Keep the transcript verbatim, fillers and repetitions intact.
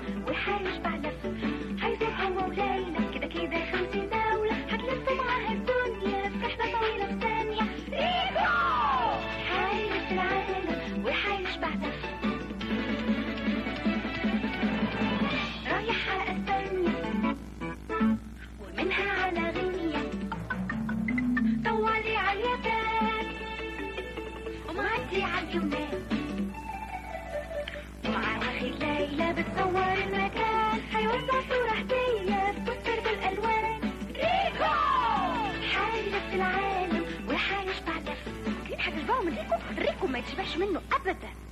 العالم وحيشبع لف. هيزور هو وليلى كده كده خمسين دولة، هتلف معاها الدنيا في رحلة طويلة في ثانية. ريكوو حيلف العالم وحيشبع لف. رايح على اسبانيا ومنها على غينيا، طوالي على اليابان ومعدي على اليونان، ومع اخي ليلى بتصور المكان، هيوزع صورة هدية في بوستر بالالوان. ريكوو حيلف العالم وحيشبع لف. حتشبعوا من ريكو؟ ريكو ما يتشبعش منه ابدا.